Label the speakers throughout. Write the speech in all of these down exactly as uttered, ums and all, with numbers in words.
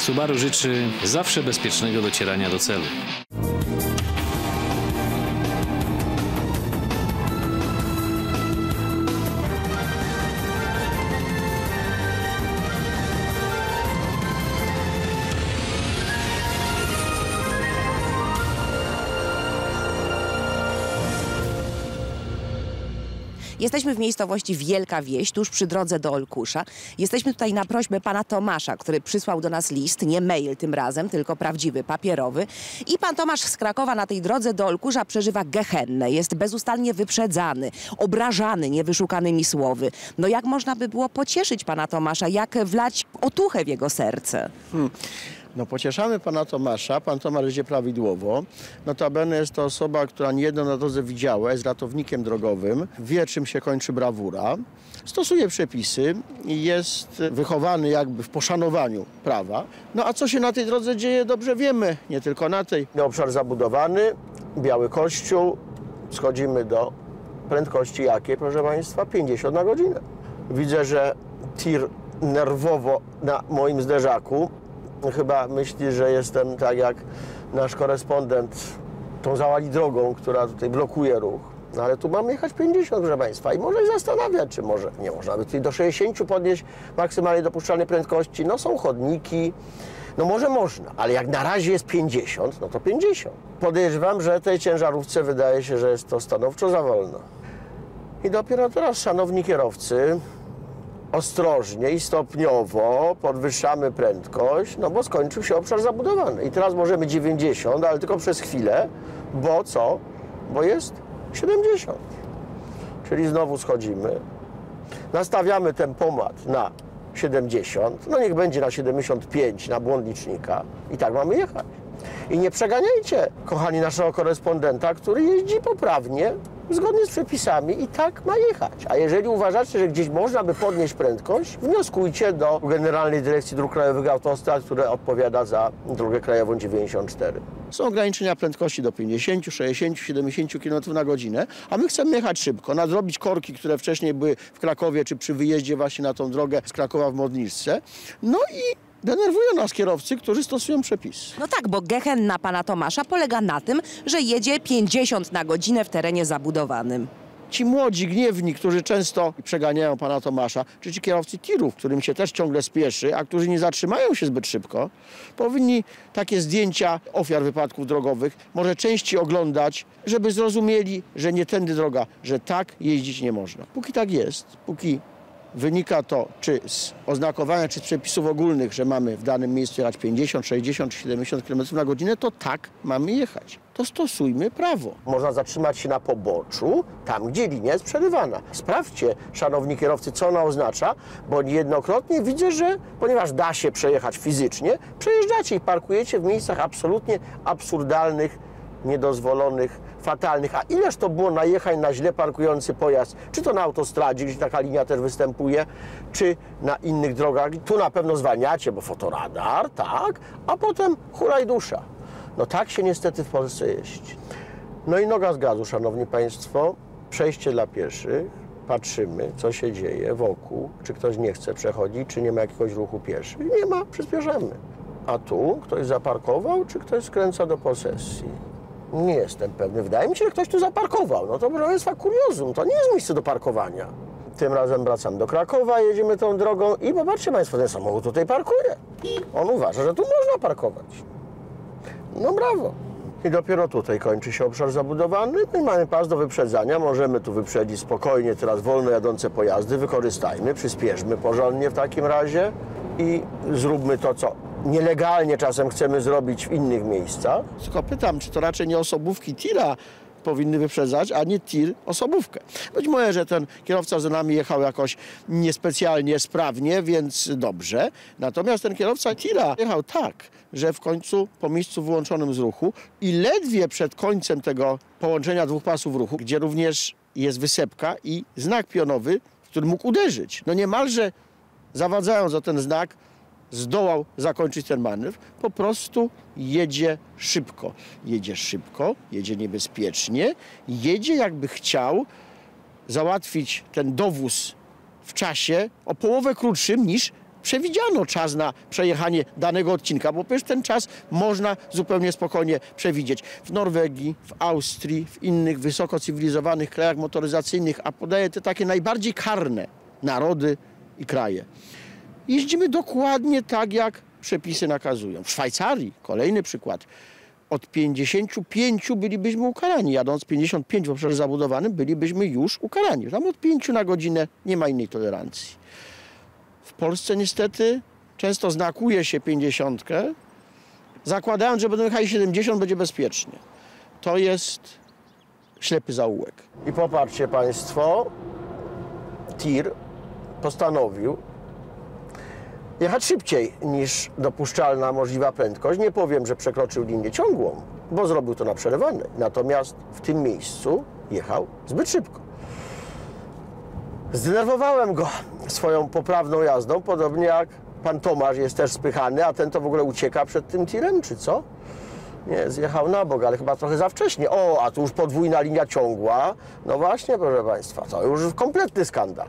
Speaker 1: Subaru życzy zawsze bezpiecznego docierania do celu.
Speaker 2: Jesteśmy w miejscowości Wielka Wieś, tuż przy drodze do Olkusza. Jesteśmy tutaj na prośbę pana Tomasza, który przysłał do nas list, nie mail tym razem, tylko prawdziwy, papierowy. I pan Tomasz z Krakowa na tej drodze do Olkusza przeżywa gehennę. Jest bezustannie wyprzedzany, obrażany niewyszukanymi słowy. No jak można by było pocieszyć pana Tomasza, jak wlać otuchę w jego serce?
Speaker 3: Hmm. No pocieszamy pana Tomasza, pan Tomasz idzie prawidłowo. Notabene jest to osoba, która niejedno na drodze widziała, jest ratownikiem drogowym, wie czym się kończy brawura, stosuje przepisy i jest wychowany jakby w poszanowaniu prawa. No a co się na tej drodze dzieje, dobrze wiemy, nie tylko na tej. Obszar zabudowany, biały kościół, schodzimy do prędkości jakiej, proszę państwa? pięćdziesiąt na godzinę. Widzę, że tir nerwowo na moim zderzaku chyba myśli, że jestem tak jak nasz korespondent tą załali drogą, która tutaj blokuje ruch. No ale tu mamy jechać pięćdziesiąt, proszę państwa, i może się zastanawiać, czy może nie można by tutaj do sześćdziesięciu podnieść maksymalnie dopuszczalnej prędkości. No są chodniki, no może można, ale jak na razie jest pięćdziesiąt, no to pięćdziesiąt. Podejrzewam, że tej ciężarówce wydaje się, że jest to stanowczo za wolno. I dopiero teraz, szanowni kierowcy, ostrożnie i stopniowo podwyższamy prędkość, no bo skończył się obszar zabudowany. I teraz możemy dziewięćdziesiąt, ale tylko przez chwilę, bo co? Bo jest siedemdziesiąt. Czyli znowu schodzimy, nastawiamy tempomat na siedemdziesiąt, no niech będzie na siedemdziesiąt pięć na błąd licznika i tak mamy jechać. I nie przeganiajcie, kochani, naszego korespondenta, który jeździ poprawnie, zgodnie z przepisami i tak ma jechać. A jeżeli uważacie, że gdzieś można by podnieść prędkość, wnioskujcie do Generalnej Dyrekcji Dróg Krajowych Autostrad, która odpowiada za drogę krajową dziewięćdziesiąt cztery. Są ograniczenia prędkości do pięćdziesięciu, sześćdziesięciu, siedemdziesięciu kilometrów na godzinę, a my chcemy jechać szybko, nadrobić korki, które wcześniej były w Krakowie, czy przy wyjeździe właśnie na tą drogę z Krakowa w Modliszce. No i denerwują nas kierowcy, którzy stosują przepisy.
Speaker 2: No tak, bo gehenna pana Tomasza polega na tym, że jedzie pięćdziesiąt na godzinę w terenie zabudowanym.
Speaker 3: Ci młodzi, gniewni, którzy często przeganiają pana Tomasza, czy ci kierowcy tirów, którym się też ciągle spieszy, a którzy nie zatrzymają się zbyt szybko, powinni takie zdjęcia ofiar wypadków drogowych może częściej oglądać, żeby zrozumieli, że nie tędy droga, że tak jeździć nie można. Póki tak jest, póki wynika to czy z oznakowania, czy z przepisów ogólnych, że mamy w danym miejscu jechać pięćdziesiąt, sześćdziesiąt czy siedemdziesiąt kilometrów na godzinę, to tak mamy jechać. To stosujmy prawo. Można zatrzymać się na poboczu, tam gdzie linia jest przerywana. Sprawdźcie, szanowni kierowcy, co ona oznacza, bo niejednokrotnie widzę, że ponieważ da się przejechać fizycznie, przejeżdżacie i parkujecie w miejscach absolutnie absurdalnych, niedozwolonych, fatalnych. A ileż to było najechań na źle parkujący pojazd, czy to na autostradzie, gdzie taka linia też występuje, czy na innych drogach. Tu na pewno zwalniacie, bo fotoradar, tak, a potem hulaj dusza. No tak się niestety w Polsce jeździ. No i noga z gazu, szanowni państwo, przejście dla pieszych, patrzymy, co się dzieje wokół, czy ktoś nie chce przechodzić, czy nie ma jakiegoś ruchu pieszych. Nie ma, przyspieszamy. A tu ktoś zaparkował, czy ktoś skręca do posesji? Nie jestem pewny. Wydaje mi się, że ktoś tu zaparkował. No to proszę państwa, kuriozum. To nie jest miejsce do parkowania. Tym razem wracam do Krakowa, jedziemy tą drogą i popatrzcie państwo, ten samochód tutaj parkuje. On uważa, że tu można parkować. No brawo. I dopiero tutaj kończy się obszar zabudowany. No i mamy pas do wyprzedzania. Możemy tu wyprzedzić spokojnie teraz wolno jadące pojazdy. Wykorzystajmy, przyspieszmy porządnie w takim razie i zróbmy to, co nielegalnie czasem chcemy zrobić w innych miejscach. Tylko pytam, czy to raczej nie osobówki tira powinny wyprzedzać, a nie tir osobówkę. Być może, że ten kierowca za nami jechał jakoś niespecjalnie sprawnie, więc dobrze. Natomiast ten kierowca tira jechał tak, że w końcu po miejscu wyłączonym z ruchu i ledwie przed końcem tego połączenia dwóch pasów ruchu, gdzie również jest wysepka i znak pionowy, w który mógł uderzyć. No niemalże zawadzając o ten znak, zdołał zakończyć ten manewr, po prostu jedzie szybko. Jedzie szybko, jedzie niebezpiecznie, jedzie jakby chciał załatwić ten dowóz w czasie o połowę krótszym niż przewidziano czas na przejechanie danego odcinka, bo przecież ten czas można zupełnie spokojnie przewidzieć. W Norwegii, w Austrii, w innych wysoko cywilizowanych krajach motoryzacyjnych, a podaję te takie najbardziej karne narody i kraje. Jeździmy dokładnie tak, jak przepisy nakazują. W Szwajcarii, kolejny przykład, od pięćdziesięciu pięciu bylibyśmy ukarani. Jadąc pięćdziesiąt pięć w obszarze zabudowanym, bylibyśmy już ukarani. Tam od pięciu na godzinę nie ma innej tolerancji. W Polsce niestety często znakuje się pięćdziesiątkę, zakładając, że będą jechali siedemdziesiąt, będzie bezpiecznie. To jest ślepy zaułek. I popatrzcie państwo, tir postanowił jechać szybciej niż dopuszczalna możliwa prędkość. Nie powiem, że przekroczył linię ciągłą, bo zrobił to na przerywanej. Natomiast w tym miejscu jechał zbyt szybko. Zdenerwowałem go swoją poprawną jazdą, podobnie jak pan Tomasz jest też spychany, a ten to w ogóle ucieka przed tym tirem, czy co? Nie, zjechał na bok, ale chyba trochę za wcześnie. O, a tu już podwójna linia ciągła. No właśnie, proszę państwa, to już kompletny skandal.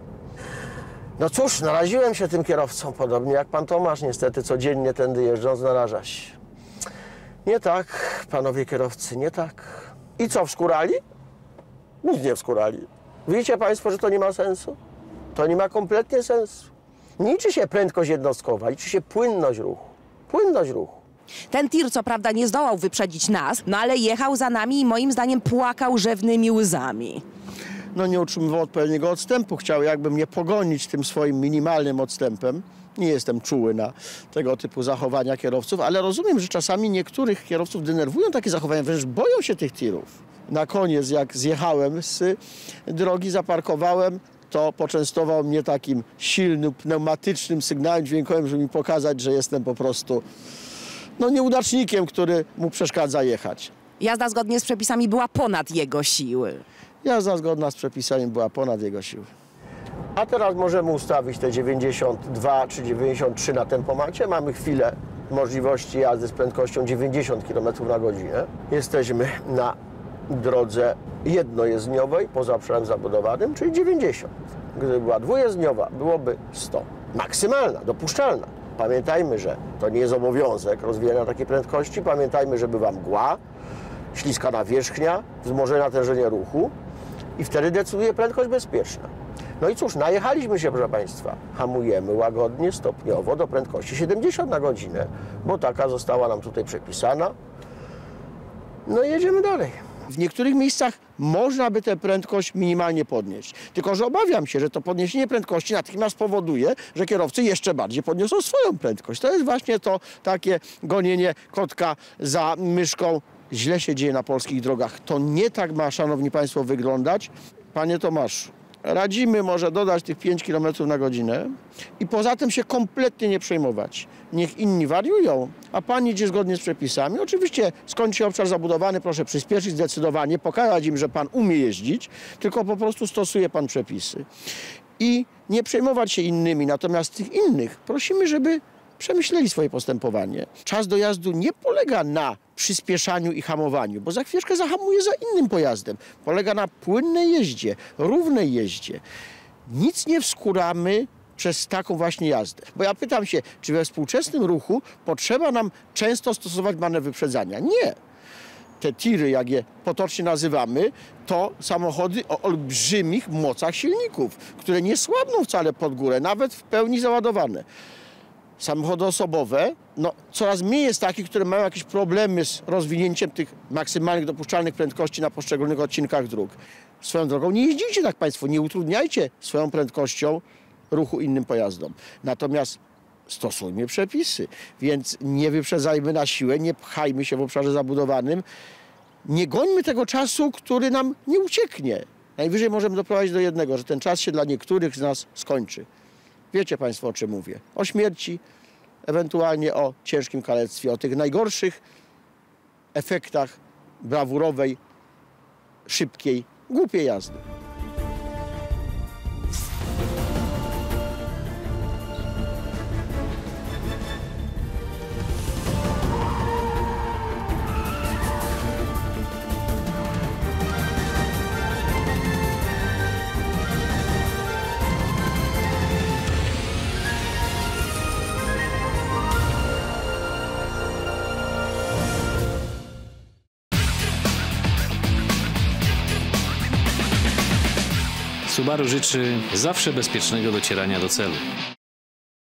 Speaker 3: No cóż, naraziłem się tym kierowcom, podobnie jak pan Tomasz, niestety codziennie tędy jeżdżąc naraża się. Nie tak, panowie kierowcy, nie tak. I co, wskurali? Nic nie wskurali. Widzicie państwo, że to nie ma sensu? To nie ma kompletnie sensu. Nie liczy się prędkość jednostkowa, liczy się płynność ruchu. Płynność ruchu.
Speaker 2: Ten tir co prawda nie zdołał wyprzedzić nas, no ale jechał za nami i moim zdaniem płakał rzewnymi łzami.
Speaker 3: No nie utrzymywał odpowiedniego odstępu. Chciał jakby mnie pogonić tym swoim minimalnym odstępem. Nie jestem czuły na tego typu zachowania kierowców, ale rozumiem, że czasami niektórych kierowców denerwują takie zachowania, wręcz boją się tych tirów. Na koniec, jak zjechałem z drogi, zaparkowałem, to poczęstował mnie takim silnym, pneumatycznym sygnałem dźwiękowym, żeby mi pokazać, że jestem po prostu no, nieudacznikiem, który mu przeszkadza jechać.
Speaker 2: Jazda zgodnie z przepisami była ponad jego siły.
Speaker 3: Jazda zgodna z przepisami była ponad jego siły. A teraz możemy ustawić te dziewięćdziesiąt dwa czy dziewięćdziesiąt trzy na tempomacie. Mamy chwilę możliwości jazdy z prędkością dziewięćdziesiąt kilometrów na godzinę. Jesteśmy na drodze jednojezdniowej poza obszarem zabudowanym, czyli dziewięćdziesiąt. Gdyby była dwujezdniowa, byłoby sto. Maksymalna, dopuszczalna. Pamiętajmy, że to nie jest obowiązek rozwijania takiej prędkości. Pamiętajmy, że bywa mgła, śliska nawierzchnia, wzmożone natężenie ruchu i wtedy decyduje prędkość bezpieczna. No i cóż, najechaliśmy się, proszę państwa. Hamujemy łagodnie, stopniowo do prędkości siedemdziesiąt na godzinę, bo taka została nam tutaj przepisana. No i jedziemy dalej. W niektórych miejscach można by tę prędkość minimalnie podnieść. Tylko że obawiam się, że to podniesienie prędkości natychmiast powoduje, że kierowcy jeszcze bardziej podniosą swoją prędkość. To jest właśnie to takie gonienie kotka za myszką. Źle się dzieje na polskich drogach. To nie tak ma, szanowni państwo, wyglądać. Panie Tomaszu, radzimy może dodać tych pięć kilometrów na godzinę i poza tym się kompletnie nie przejmować. Niech inni wariują, a pan idzie zgodnie z przepisami. Oczywiście skończy się obszar zabudowany, proszę przyspieszyć zdecydowanie, pokazać im, że pan umie jeździć, tylko po prostu stosuje pan przepisy. I nie przejmować się innymi, natomiast tych innych prosimy, żeby przemyśleli swoje postępowanie. Czas dojazdu nie polega na przyspieszaniu i hamowaniu, bo za chwileczkę zahamuje za innym pojazdem. Polega na płynnej jeździe, równej jeździe. Nic nie wskuramy przez taką właśnie jazdę. Bo ja pytam się, czy we współczesnym ruchu potrzeba nam często stosować manewr wyprzedzania? Nie. Te tiry, jak je potocznie nazywamy, to samochody o olbrzymich mocach silników, które nie słabną wcale pod górę, nawet w pełni załadowane. Samochody osobowe, no coraz mniej jest takich, które mają jakieś problemy z rozwinięciem tych maksymalnych dopuszczalnych prędkości na poszczególnych odcinkach dróg. Swoją drogą nie jeździcie tak państwo, nie utrudniajcie swoją prędkością ruchu innym pojazdom. Natomiast stosujmy przepisy, więc nie wyprzedzajmy na siłę, nie pchajmy się w obszarze zabudowanym, nie gońmy tego czasu, który nam nie ucieknie. Najwyżej możemy doprowadzić do jednego, że ten czas się dla niektórych z nas skończy. Wiecie państwo, o czym mówię. O śmierci, ewentualnie o ciężkim kalectwie, o tych najgorszych efektach brawurowej, szybkiej, głupiej jazdy.
Speaker 1: Subaru życzy zawsze bezpiecznego docierania do celu.